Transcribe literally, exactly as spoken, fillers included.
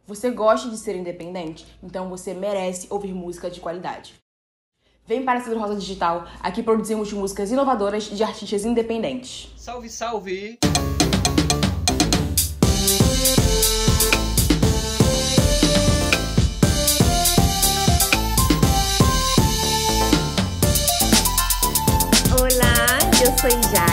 Você gosta de ser independente? Então você merece ouvir música de qualidade. Vem para a Cedro Rosa Digital, aqui produzimos músicas inovadoras de artistas independentes. Salve, salve! Olá, eu sou Jade.